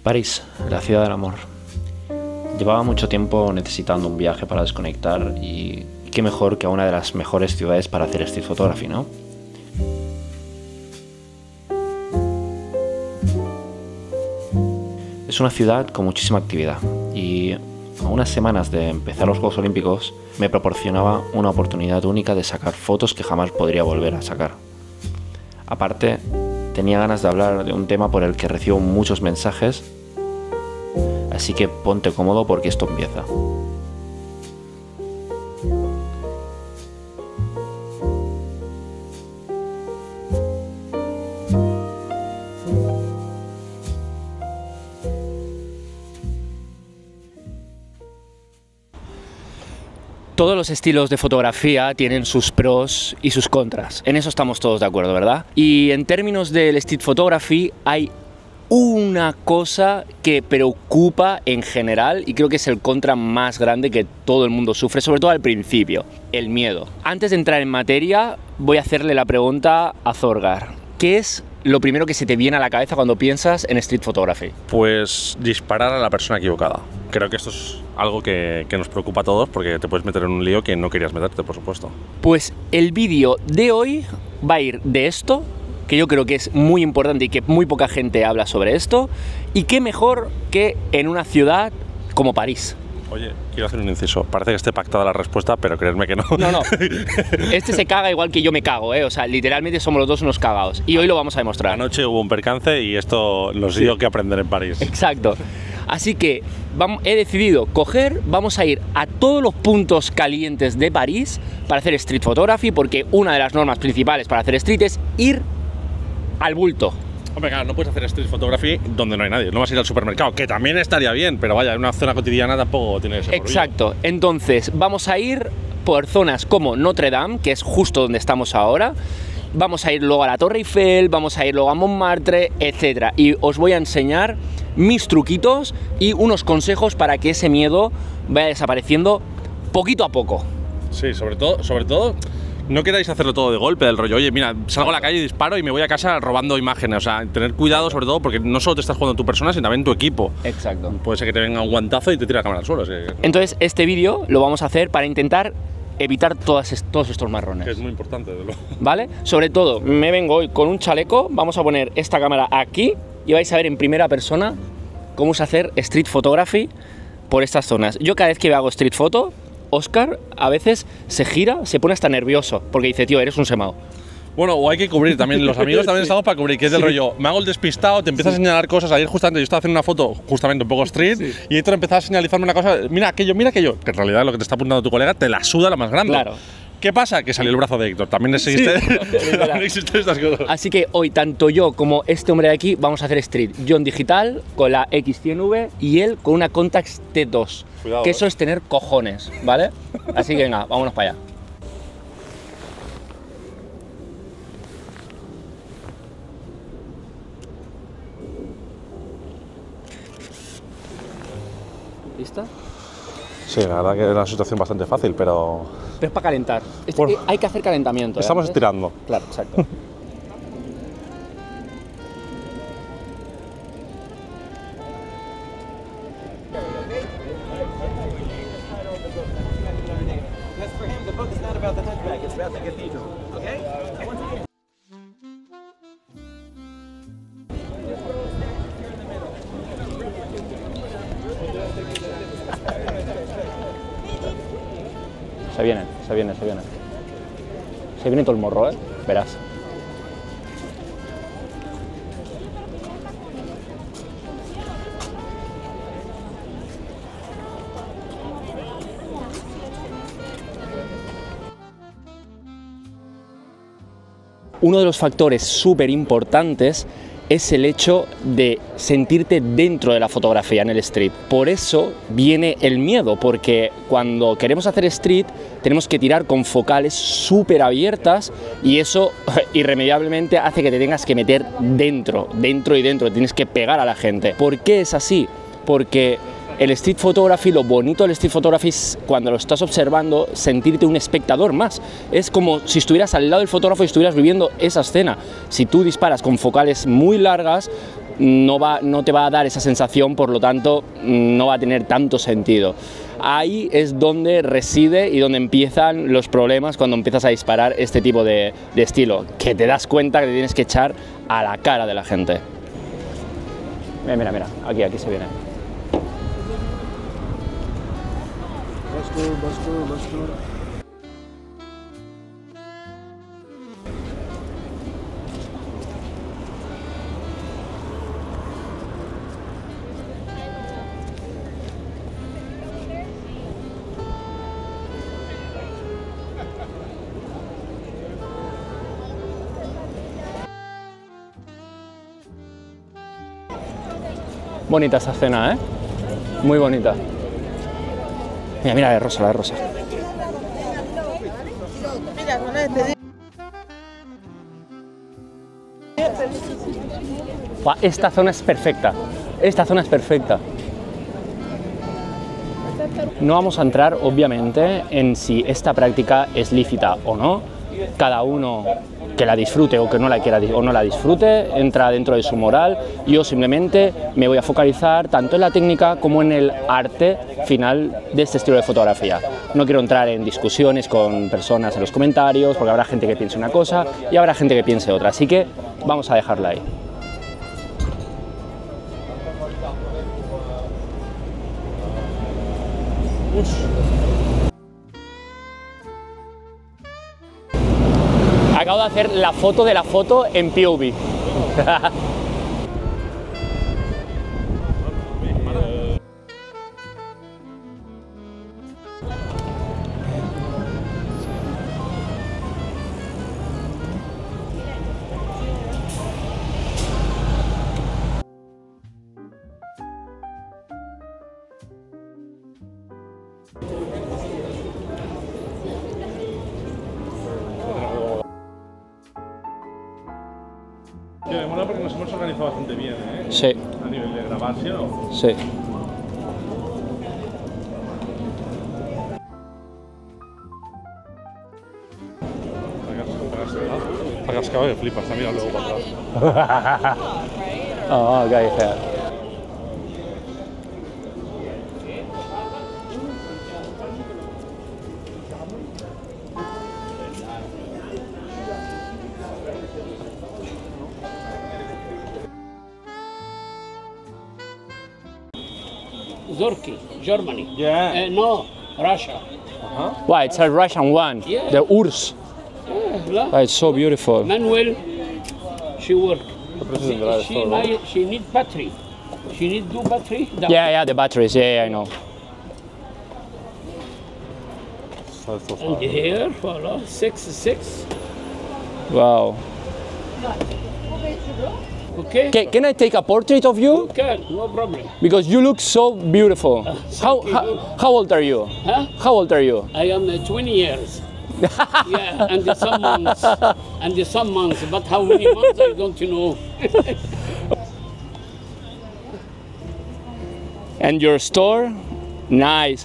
París, la ciudad del amor. Llevaba mucho tiempo necesitando un viaje para desconectar y qué mejor que a una de las mejores ciudades para hacer street photography, ¿no? Es una ciudad con muchísima actividad y a unas semanas de empezar los Juegos Olímpicos me proporcionaba una oportunidad única de sacar fotos que jamás podría volver a sacar. Aparte, tenía ganas de hablar de un tema por el que recibo muchos mensajes, así que ponte cómodo porque esto empieza. Todos los estilos de fotografía tienen sus pros y sus contras. En eso estamos todos de acuerdo, ¿verdad? Y en términos del street photography hay una cosa que preocupa en general y creo que es el contra más grande que todo el mundo sufre, sobre todo al principio: el miedo. Antes de entrar en materia, voy a hacerle la pregunta a Zorgar. ¿Qué es lo primero que se te viene a la cabeza cuando piensas en street photography? Pues disparar a la persona equivocada. Creo que esto es algo que nos preocupa a todos porque te puedes meter en un lío que no querías meterte, por supuesto. Pues el vídeo de hoy va a ir de esto, que yo creo que es muy importante y que muy poca gente habla sobre esto, y qué mejor que en una ciudad como París. Oye, quiero hacer un inciso. Parece que esté pactada la respuesta, pero creedme que no. No. Este se caga igual que yo me cago, ¿eh? O sea, literalmente somos los dos unos cagados. Y hoy lo vamos a demostrar. Anoche hubo un percance y esto nos dio que aprender en París. Exacto. Así que he decidido vamos a ir a todos los puntos calientes de París para hacer street photography, porque una de las normas principales para hacer street es ir al bulto. Hombre, claro, no puedes hacer street photography donde no hay nadie. No vas a ir al supermercado, que también estaría bien, pero vaya, en una zona cotidiana tampoco tiene ese Exacto. Entonces, vamos a ir por zonas como Notre Dame, que es justo donde estamos ahora. Vamos a ir luego a la Torre Eiffel, vamos a ir luego a Montmartre, etc. Y os voy a enseñar mis truquitos y unos consejos para que ese miedo vaya desapareciendo poquito a poco. Sí, sobre todo, no queráis hacerlo todo de golpe, del rollo, oye, mira, salgo a la calle y disparo y me voy a casa robando imágenes. O sea, tener cuidado sobre todo porque no solo te estás jugando tu persona, sino también tu equipo. Exacto. Puede ser que te venga un guantazo y te tire la cámara al suelo. Entonces, este vídeo lo vamos a hacer para intentar evitar todos estos marrones. Que es muy importante, de luego. ¿Vale? Sobre todo, me vengo hoy con un chaleco, vamos a poner esta cámara aquí y vais a ver en primera persona cómo es hacer street photography por estas zonas. Yo cada vez que hago street photo, Óscar a veces se gira, se pone hasta nervioso, porque dice, tío, eres un semao. Bueno, o hay que cubrir también, los amigos también estamos para cubrir, que es del rollo, me hago el despistado, te empiezas a señalar cosas. Ayer justamente yo estaba haciendo una foto, justamente un poco street, y Héctor empezaba a señalizarme una cosa, mira aquello, que en realidad lo que te está apuntando tu colega te la suda la más grande. Claro. ¿Qué pasa? Que salió el brazo de Héctor, también existen estas cosas. Así que hoy tanto yo como este hombre de aquí vamos a hacer street. Yo en digital con la X100V y él con una Contax T2. Cuidado, que eso es tener cojones, ¿vale? Así que venga, vámonos para allá. ¿Lista? Sí, la verdad que es una situación bastante fácil, pero es para calentar. Bueno, hay que hacer calentamiento. Estamos antes. estirando. Claro, exacto. Se viene. Se viene todo el morro, verás. Uno de los factores súper importantes es el hecho de sentirte dentro de la fotografía en el street. Por eso viene el miedo, porque cuando queremos hacer street tenemos que tirar con focales súper abiertas y eso irremediablemente hace que te tengas que meter dentro, tienes que pegar a la gente. ¿Por qué es así? Porque el street photography, lo bonito del street photography es cuando lo estás observando, sentirte un espectador más. Es como si estuvieras al lado del fotógrafo y estuvieras viviendo esa escena. Si tú disparas con focales muy largas, no te va a dar esa sensación, por lo tanto no va a tener tanto sentido. Ahí es donde reside y donde empiezan los problemas cuando empiezas a disparar este tipo de estilo, que te das cuenta que te tienes que echar a la cara de la gente. Mira, mira, aquí se viene. Bonita esa escena, ¿eh? Muy bonita. Mira, mira, la de rosa, la de rosa. Esta zona es perfecta. Esta zona es perfecta. No vamos a entrar, obviamente, en si esta práctica es lícita o no. Cada uno que la disfrute o que no la quiera o no la disfrute entra dentro de su moral. Yo simplemente me voy a focalizar tanto en la técnica como en el arte final de este estilo de fotografía. No quiero entrar en discusiones con personas en los comentarios, porque habrá gente que piense una cosa y habrá gente que piense otra, así que vamos a dejarla ahí. Acabo de hacer la foto de la foto en POV. Me mola porque nos hemos organizado bastante bien, ¿eh? Sí. A nivel de grabación. Sí. Está cascado que flipas, está mirando luego para atrás. Oh, ok, fair. Zorki, Germany. Yeah. No, Russia. Wow, it's a Russian one. Yeah. The URSS. Yeah, Oh, it's so beautiful. Manuel, she work. She She need battery. She need two battery. Yeah, the batteries. Yeah, I know. And here, voila, 6. Wow. Okay. Can I take a portrait of you? Okay, no problem. Because you look so beautiful. How old are you? Huh? How old are you? I am 20 years. Yeah, and some months. And some months, but how many months I don't know. And your store? Nice.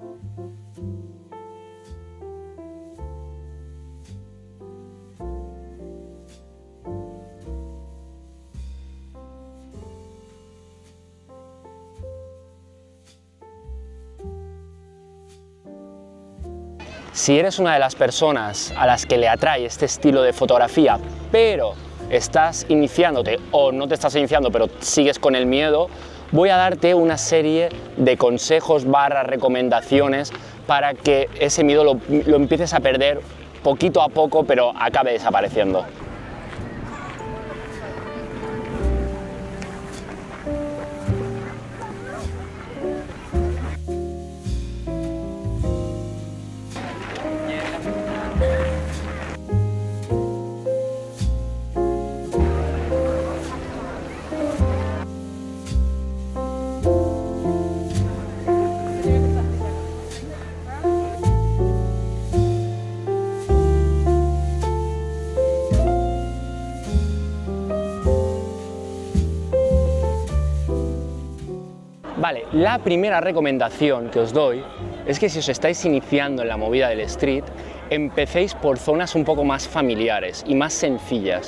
Si eres una de las personas a las que le atrae este estilo de fotografía, pero estás iniciándote o no te estás iniciando, pero sigues con el miedo, voy a darte una serie de consejos / recomendaciones para que ese miedo lo empieces a perder poquito a poco, pero acabe desapareciendo. Vale, la primera recomendación que os doy es que si os estáis iniciando en la movida del street, empecéis por zonas un poco más familiares y más sencillas.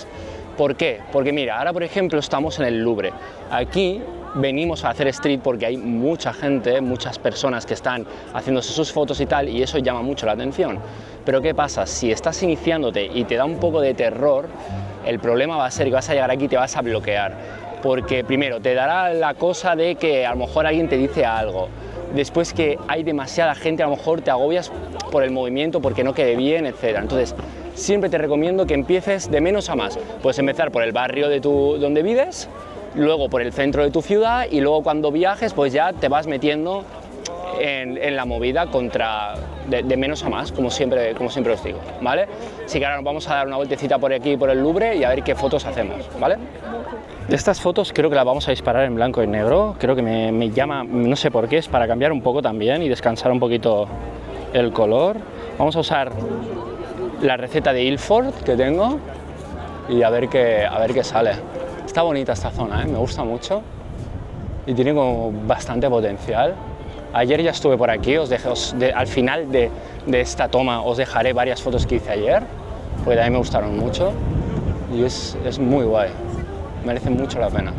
¿Por qué? Porque mira, ahora por ejemplo estamos en el Louvre. Aquí venimos a hacer street porque hay mucha gente, muchas personas que están haciéndose sus fotos y tal, y eso llama mucho la atención. Pero ¿qué pasa? Si estás iniciándote y te da un poco de terror, el problema va a ser que vas a llegar aquí y te vas a bloquear. Porque primero te dará la cosa de que a lo mejor alguien te dice algo. Después que hay demasiada gente, a lo mejor te agobias por el movimiento porque no quede bien, etc. Entonces, siempre te recomiendo que empieces de menos a más. Puedes empezar por el barrio de donde vives, luego por el centro de tu ciudad y luego cuando viajes pues ya te vas metiendo en la movida de menos a más, como siempre os digo, ¿vale? Así que ahora nos vamos a dar una vueltecita por aquí, por el Louvre, y a ver qué fotos hacemos, ¿vale? De estas fotos creo que las vamos a disparar en blanco y negro, creo que me llama, no sé por qué, es para cambiar un poco también y descansar un poquito el color. Vamos a usar la receta de Ilford que tengo y a ver qué sale. Está bonita esta zona, me gusta mucho y tiene como bastante potencial. Ayer ya estuve por aquí, al final de esta toma os dejaré varias fotos que hice ayer, porque también me gustaron mucho y es muy guay, merece mucho la pena.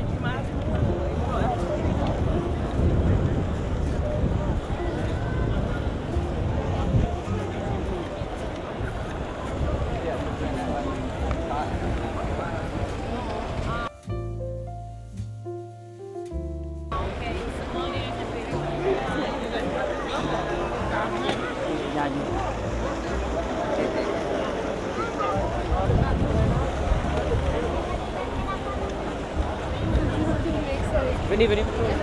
Vení.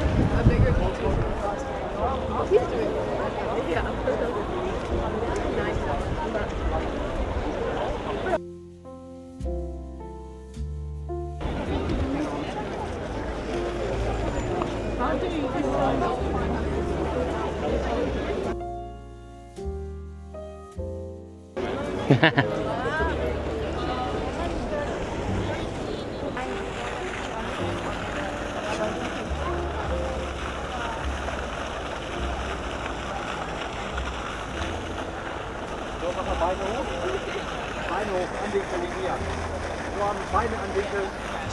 Beine hoch, anwinkeln hier. Nur Beine anwinkeln.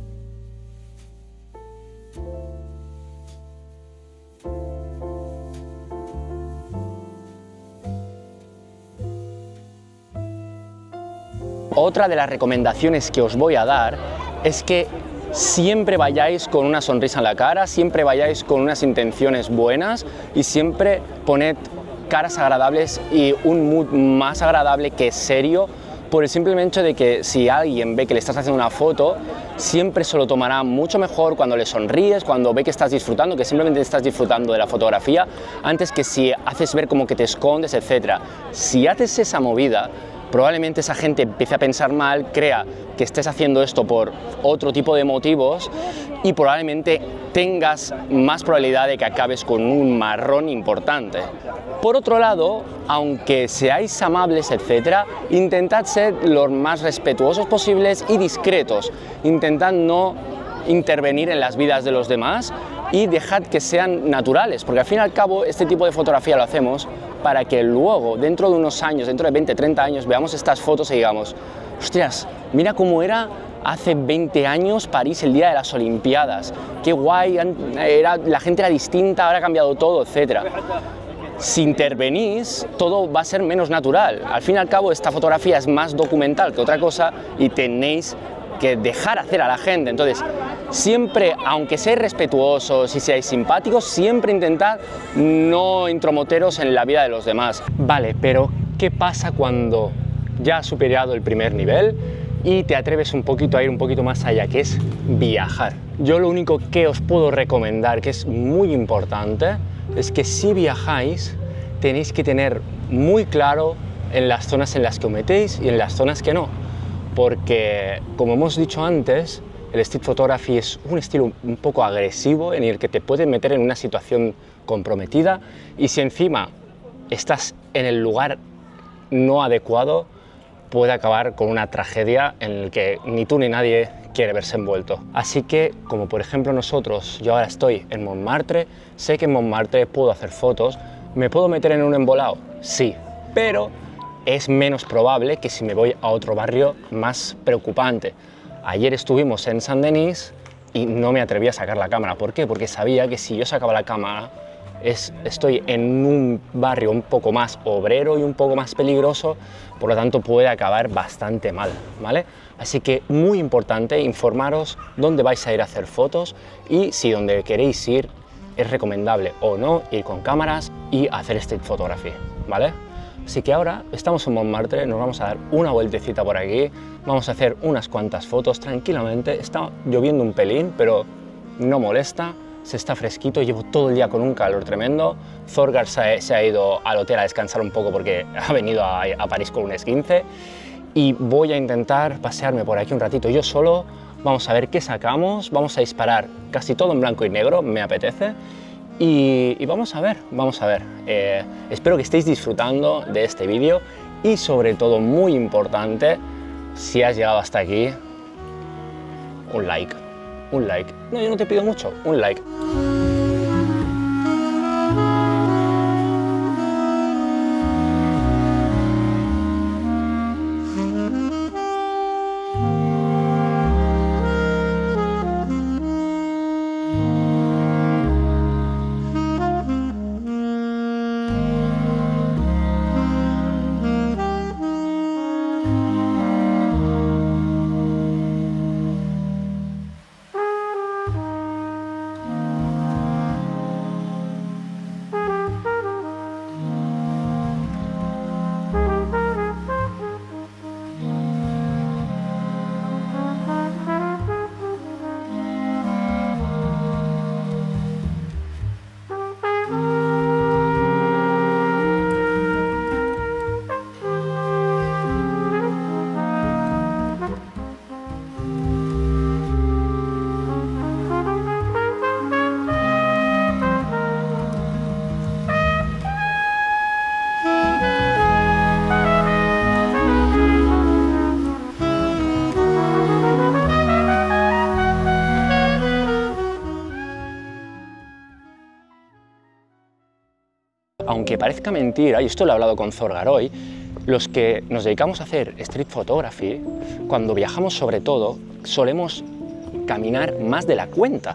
Otra de las recomendaciones que os voy a dar es que siempre vayáis con una sonrisa en la cara, siempre vayáis con unas intenciones buenas y siempre poned caras agradables y un mood más agradable que serio, por el simple hecho de que si alguien ve que le estás haciendo una foto, siempre se lo tomará mucho mejor cuando le sonríes, cuando ve que estás disfrutando, que simplemente estás disfrutando de la fotografía, antes que si haces ver como que te escondes, etc. Si haces esa movida, probablemente esa gente empiece a pensar mal, crea que estés haciendo esto por otro tipo de motivos y probablemente tengas más probabilidad de que acabes con un marrón importante. Por otro lado, aunque seáis amables, etc., intentad ser los más respetuosos posibles y discretos. Intentad no intervenir en las vidas de los demás y dejad que sean naturales, porque al fin y al cabo este tipo de fotografía lo hacemos para que luego, dentro de unos años, dentro de 20, 30 años, veamos estas fotos y digamos, hostias, mira cómo era hace 20 años París el día de las Olimpiadas, qué guay, la gente era distinta, ahora ha cambiado todo, etc. Si intervenís, todo va a ser menos natural. Al fin y al cabo, esta fotografía es más documental que otra cosa y tenéis que dejar hacer a la gente. Entonces, siempre, aunque seáis respetuosos y seáis simpáticos, siempre intentad no intrometeros en la vida de los demás. Vale, pero ¿qué pasa cuando ya has superado el primer nivel y te atreves un poquito a ir un poquito más allá, que es viajar? Yo lo único que os puedo recomendar, que es muy importante, es que si viajáis tenéis que tener muy claro en las zonas en las que os metéis y en las zonas que no, porque como hemos dicho antes, el street photography es un estilo un poco agresivo en el que te puede meter en una situación comprometida y si encima estás en el lugar no adecuado puede acabar con una tragedia en la que ni tú ni nadie quiere verse envuelto. Así que, como por ejemplo nosotros, yo ahora estoy en Montmartre, sé que en Montmartre puedo hacer fotos, ¿me puedo meter en un embolado? Sí, pero es menos probable que si me voy a otro barrio más preocupante. Ayer estuvimos en Saint-Denis y no me atreví a sacar la cámara. ¿Por qué? Porque sabía que si yo sacaba la cámara, estoy en un barrio un poco más obrero y un poco más peligroso, por lo tanto puede acabar bastante mal, ¿vale? Así que muy importante informaros dónde vais a ir a hacer fotos y si donde queréis ir es recomendable o no ir con cámaras y hacer street photography, ¿vale? Así que ahora estamos en Montmartre, nos vamos a dar una vueltecita por aquí, vamos a hacer unas cuantas fotos tranquilamente. Está lloviendo un pelín, pero no molesta, se está fresquito, llevo todo el día con un calor tremendo. Thorgar se ha ido al hotel a descansar un poco porque ha venido a París con un esguince y voy a intentar pasearme por aquí un ratito yo solo. Vamos a ver qué sacamos, vamos a disparar casi todo en blanco y negro, me apetece. Y vamos a ver. Espero que estéis disfrutando de este vídeo y sobre todo, muy importante, si has llegado hasta aquí, un like. No, yo no te pido mucho, un like. Aunque parezca mentira, y esto lo he hablado con Thorgar hoy, los que nos dedicamos a hacer street photography, cuando viajamos sobre todo, solemos caminar más de la cuenta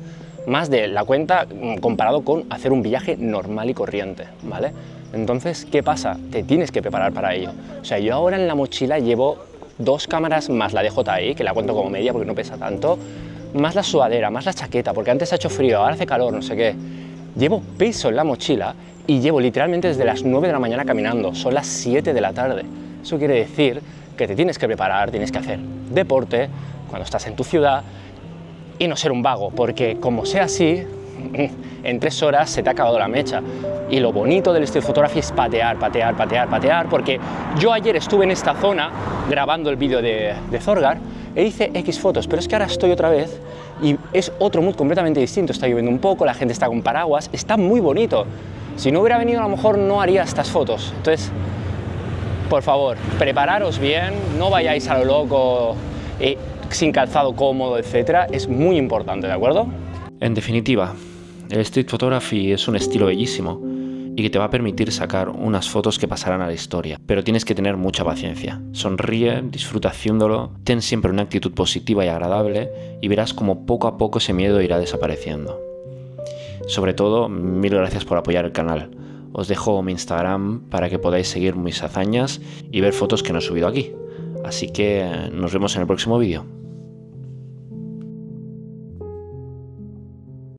comparado con hacer un viaje normal y corriente, ¿vale? Entonces, ¿qué pasa? Te tienes que preparar para ello. O sea, yo ahora en la mochila llevo 2 cámaras más la DJI, que la cuento como media porque no pesa tanto, más la sudadera, más la chaqueta, porque antes ha hecho frío, ahora hace calor, no sé qué. Llevo peso en la mochila y llevo literalmente desde las 9 de la mañana caminando, son las 7 de la tarde. Eso quiere decir que te tienes que preparar, tienes que hacer deporte cuando estás en tu ciudad y no ser un vago, porque como sea así, en 3 horas se te ha acabado la mecha. Y lo bonito del street photography es patear, porque yo ayer estuve en esta zona grabando el vídeo de Thorgar e hice X fotos, pero es que ahora estoy otra vez y es otro mood completamente distinto. Está lloviendo un poco, la gente está con paraguas, está muy bonito. Si no hubiera venido, a lo mejor no haría estas fotos. Entonces, por favor, prepararos bien, no vayáis a lo loco, sin calzado cómodo, etc. Es muy importante, ¿de acuerdo? En definitiva, el street photography es un estilo bellísimo y que te va a permitir sacar unas fotos que pasarán a la historia, pero tienes que tener mucha paciencia. Sonríe, disfruta haciéndolo, ten siempre una actitud positiva y agradable y verás como poco a poco ese miedo irá desapareciendo. Sobre todo, 1000 gracias por apoyar el canal. Os dejo mi Instagram para que podáis seguir mis hazañas y ver fotos que no he subido aquí. Así que nos vemos en el próximo vídeo.